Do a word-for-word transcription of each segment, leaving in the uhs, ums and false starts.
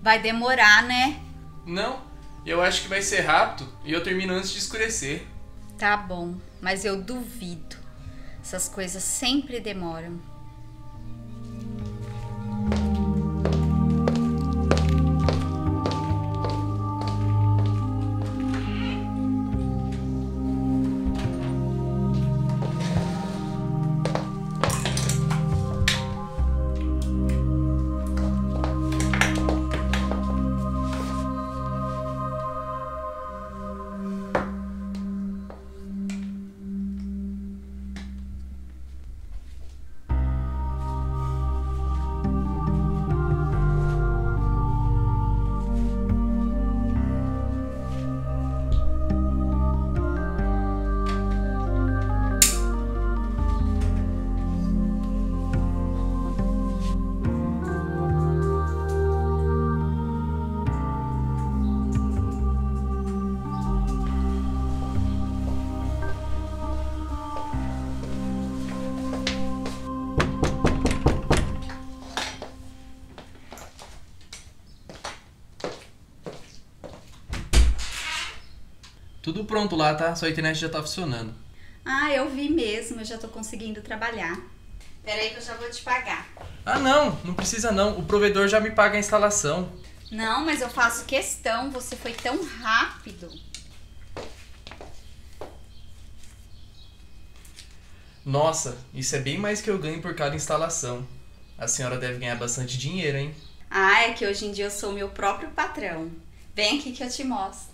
Vai demorar, né? Não, eu acho que vai ser rápido e eu termino antes de escurecer. Tá bom, mas eu duvido. Essas coisas sempre demoram. Tudo pronto lá, tá? Sua internet já tá funcionando. Ah, eu vi mesmo, eu já tô conseguindo trabalhar. Pera aí que eu já vou te pagar. Ah, não, não precisa não. O provedor já me paga a instalação. Não, mas eu faço questão, você foi tão rápido. Nossa, isso é bem mais que eu ganho por cada instalação. A senhora deve ganhar bastante dinheiro, hein? Ah, é que hoje em dia eu sou meu próprio patrão. Vem aqui que eu te mostro.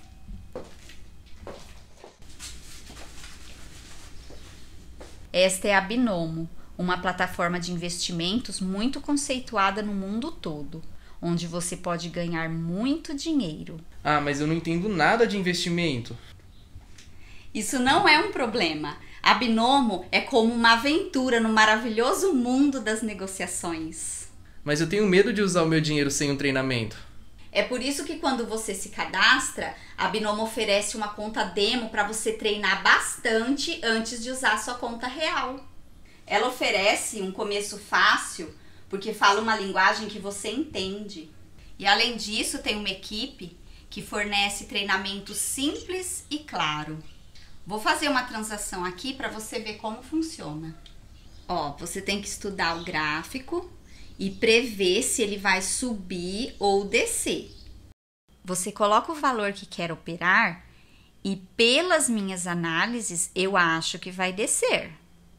Esta é a Binomo, uma plataforma de investimentos muito conceituada no mundo todo, onde você pode ganhar muito dinheiro. Ah, mas eu não entendo nada de investimento. Isso não é um problema. A Binomo é como uma aventura no maravilhoso mundo das negociações. Mas eu tenho medo de usar o meu dinheiro sem um treinamento. É por isso que quando você se cadastra, a Binomo oferece uma conta demo para você treinar bastante antes de usar a sua conta real. Ela oferece um começo fácil, porque fala uma linguagem que você entende. E além disso, tem uma equipe que fornece treinamento simples e claro. Vou fazer uma transação aqui para você ver como funciona. Ó, você tem que estudar o gráfico e prever se ele vai subir ou descer. Você coloca o valor que quer operar e pelas minhas análises eu acho que vai descer.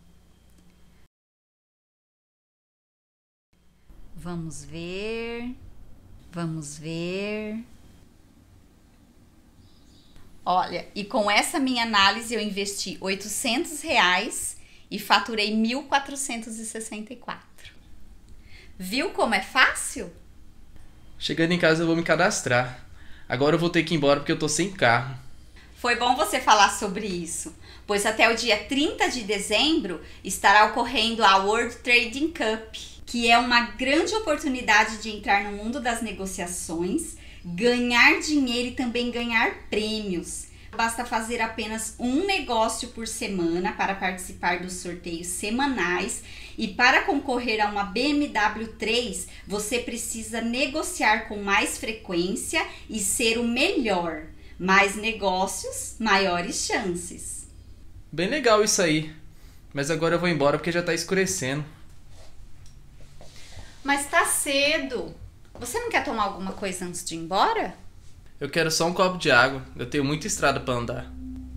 Vamos ver, vamos ver. Olha, e com essa minha análise eu investi oitocentos reais e faturei mil quatrocentos e sessenta e quatro. Viu como é fácil? Chegando em casa eu vou me cadastrar. Agora eu vou ter que ir embora porque eu tô sem carro. Foi bom você falar sobre isso, pois até o dia trinta de dezembro estará ocorrendo a World Trading Cup, que é uma grande oportunidade de entrar no mundo das negociações, ganhar dinheiro e também ganhar prêmios. Basta fazer apenas um negócio por semana para participar dos sorteios semanais e para concorrer a uma B M W três, você precisa negociar com mais frequência e ser o melhor. Mais negócios, maiores chances. Bem legal isso aí. Mas agora eu vou embora porque já tá escurecendo. Mas tá cedo. Você não quer tomar alguma coisa antes de ir embora? Eu quero só um copo de água. Eu tenho muita estrada pra andar.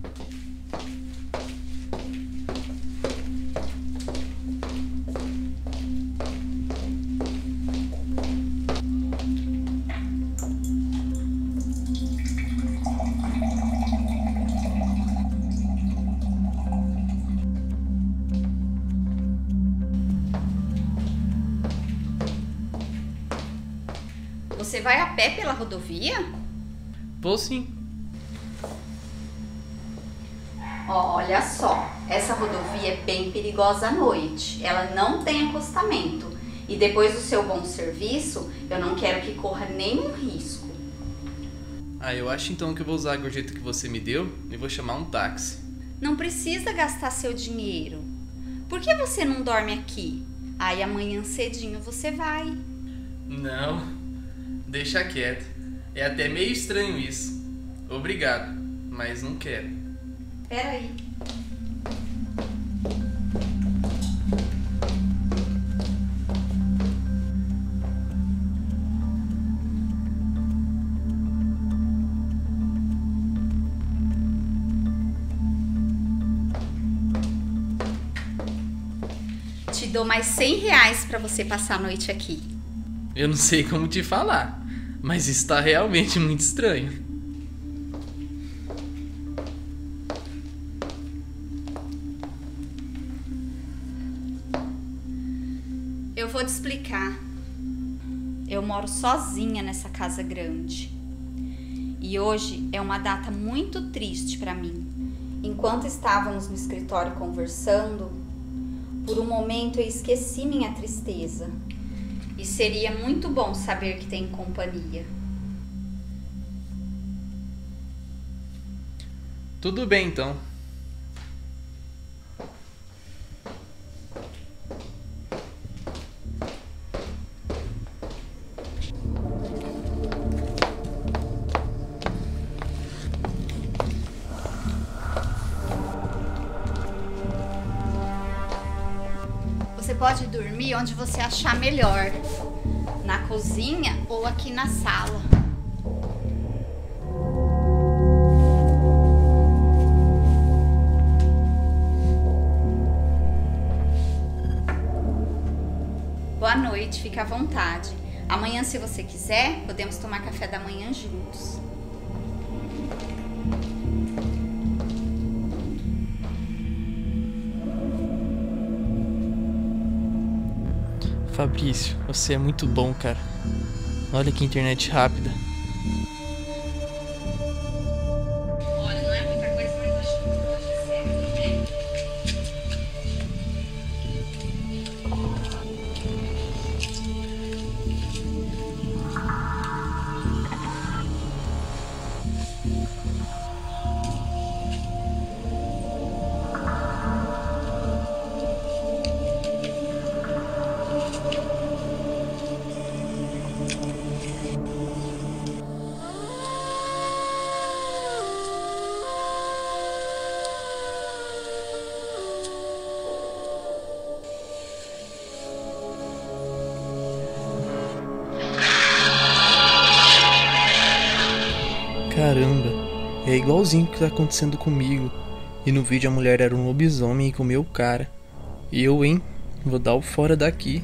Você vai a pé pela rodovia? Vou sim. Olha só, essa rodovia é bem perigosa à noite. Ela não tem acostamento. E depois do seu bom serviço, eu não quero que corra nenhum risco. Ah, eu acho então que eu vou usar a gorjeta que você me deu e vou chamar um táxi. Não precisa gastar seu dinheiro. Por que você não dorme aqui? Aí amanhã cedinho você vai. Não, deixa quieto. É até meio estranho isso. Obrigado, mas não quero. Pera aí. Te dou mais cem reais pra você passar a noite aqui. Eu não sei como te falar, mas isso tá realmente muito estranho. Eu vou te explicar. Eu moro sozinha nessa casa grande. E hoje é uma data muito triste pra mim. Enquanto estávamos no escritório conversando, por um momento eu esqueci minha tristeza. E seria muito bom saber que tem companhia. Tudo bem, então. Você pode dormir onde você achar melhor, na cozinha ou aqui na sala. Boa noite, fica à vontade. Amanhã, se você quiser, podemos tomar café da manhã juntos. Fabrício, você é muito bom, cara. Olha que internet rápida. Olha, não é muita coisa, mas acho que hoje serve, né? Caramba, é igualzinho o que tá acontecendo comigo. E no vídeo a mulher era um lobisomem e comeu o cara. E eu, hein? Vou dar o fora daqui.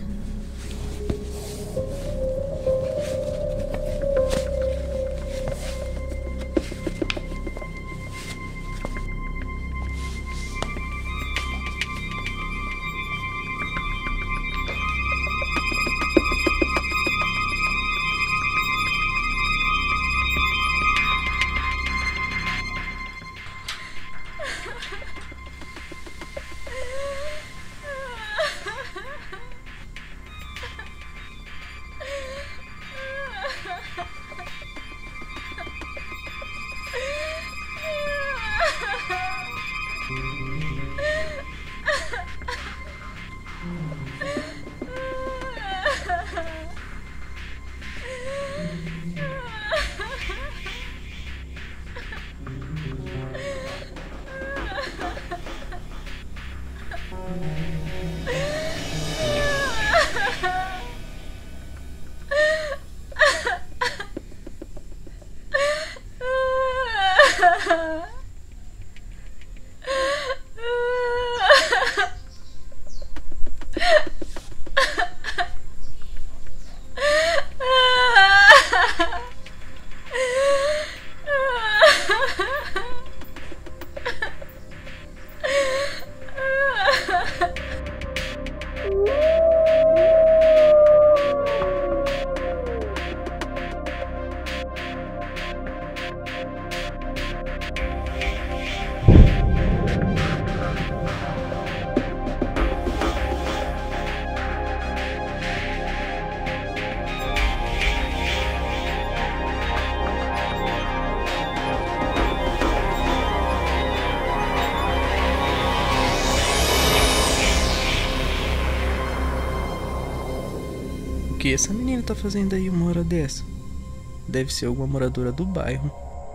O que essa menina tá fazendo aí uma hora dessa? Deve ser alguma moradora do bairro.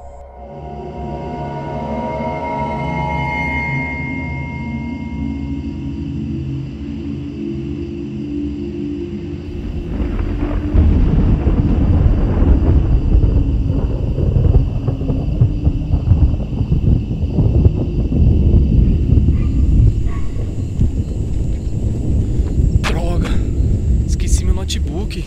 Droga! Esqueci meu notebook.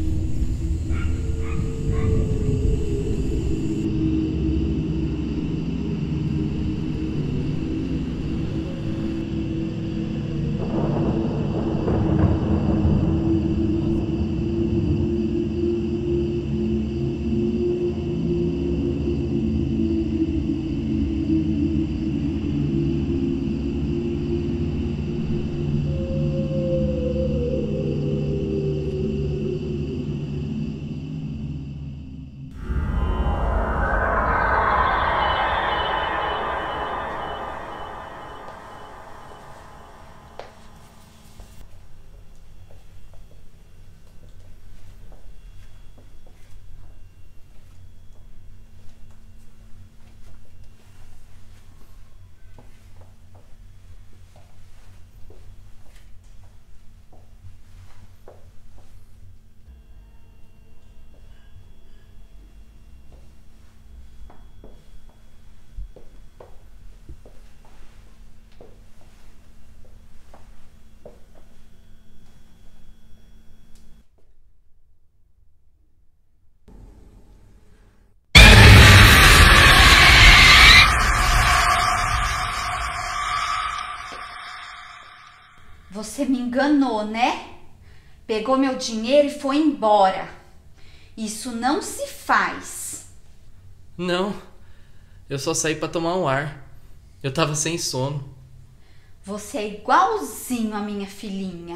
Você me enganou, né? Pegou meu dinheiro e foi embora. Isso não se faz. Não, eu só saí pra tomar um ar. Eu tava sem sono. Você é igualzinho a minha filhinha.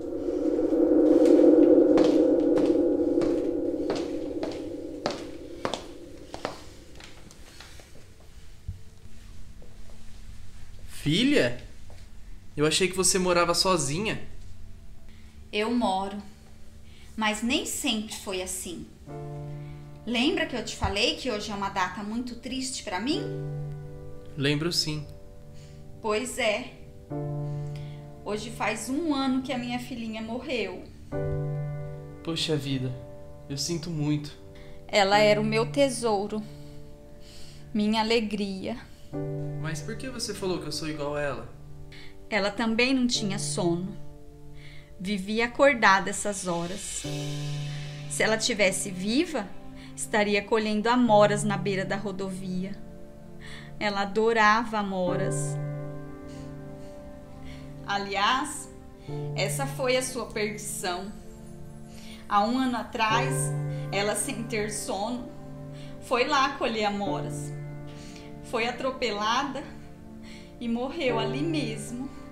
Filha? Eu achei que você morava sozinha. Eu moro, mas nem sempre foi assim. Lembra que eu te falei que hoje é uma data muito triste pra mim? Lembro sim. Pois é. Hoje faz um ano que a minha filhinha morreu. Poxa vida, eu sinto muito. Ela era o meu tesouro, minha alegria. Mas por que você falou que eu sou igual a ela? Ela também não tinha sono. Vivia acordada essas horas. Se ela tivesse viva, estaria colhendo amoras na beira da rodovia. Ela adorava amoras. Aliás, essa foi a sua perdição. Há um ano atrás, ela, sem ter sono, foi lá colher amoras. Foi atropelada e morreu ali mesmo.